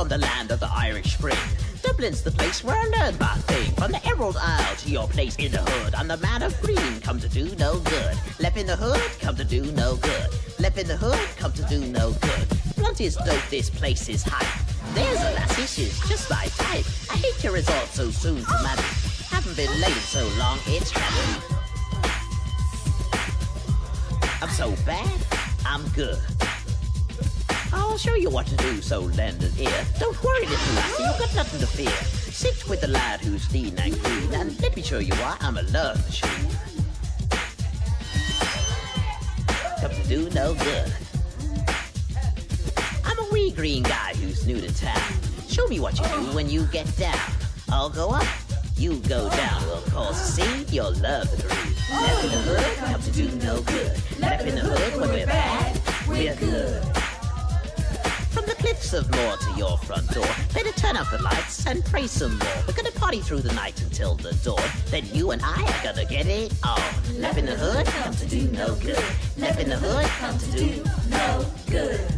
from the land of the Irish Spring. Dublin's the place where I learned my thing. From the Emerald Isle to your place in the hood. I'm the man of green, come to do no good. Left in the hood, come to do no good. Left in the hood, come to do no good. Blunt is dope, this place is hype. There's a lassie, she's just my type. I hate your resort so soon to marry. Haven't been late so long, it's heavy. I'm so bad, I'm good. I'll show you what to do, so lend an ear. Don't worry, little lassie, you've got nothing to fear. Sit with the lad who's lean and green, and let me show you why I'm a love machine. Come to do no good. I'm a wee green guy who's new to town. Show me what you do when you get down. I'll go up, you go down. We'll cause a scene, you'll love the groove. Left in the hood, come to do no good. Left in the hood, when we're bad, we're good. From the cliffs of Moor to your front door, better turn up the lights and pray some more. We're gonna party through the night until the dawn. Then you and I are gonna get it on. Left in the hood, come to do no good. Left in the hood, come to do no good.